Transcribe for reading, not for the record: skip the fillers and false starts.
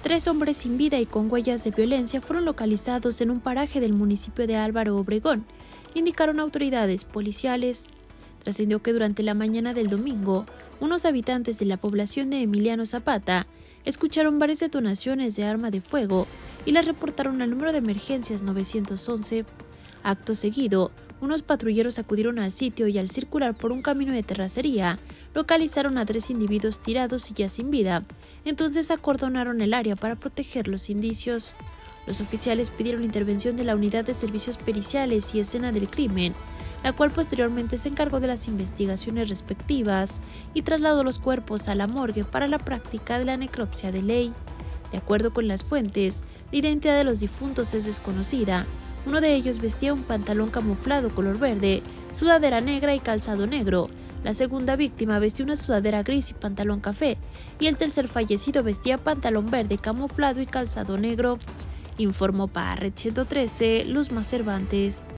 3 hombres sin vida y con huellas de violencia fueron localizados en un paraje del municipio de Álvaro Obregón, indicaron autoridades policiales. Trascendió que durante la mañana del domingo, unos habitantes de la población de Emiliano Zapata escucharon varias detonaciones de arma de fuego y las reportaron al número de emergencias 911. Acto seguido, unos patrulleros acudieron al sitio y al circular por un camino de terracería, localizaron a 3 individuos tirados y ya sin vida. Entonces acordonaron el área para proteger los indicios. Los oficiales pidieron intervención de la Unidad de Servicios Periciales y Escena del Crimen, la cual posteriormente se encargó de las investigaciones respectivas y trasladó los cuerpos a la morgue para la práctica de la necropsia de ley. De acuerdo con las fuentes, la identidad de los difuntos es desconocida. Uno de ellos vestía un pantalón camuflado color verde, sudadera negra y calzado negro. La segunda víctima vestía una sudadera gris y pantalón café, y el tercer fallecido vestía pantalón verde camuflado y calzado negro. Informó para Red 113, Luzma Cervantes.